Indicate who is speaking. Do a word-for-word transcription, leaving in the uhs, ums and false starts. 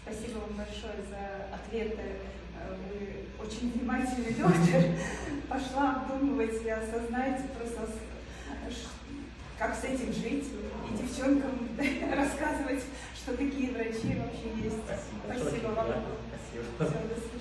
Speaker 1: Спасибо вам большое за ответы. Вы очень внимательный доктор. Пошла обдумывать и осознать, просто как с этим жить. И девчонкам рассказывать, что такие врачи вообще есть.
Speaker 2: Спасибо,
Speaker 1: Спасибо вам.
Speaker 2: Спасибо.
Speaker 1: Всего до свидания.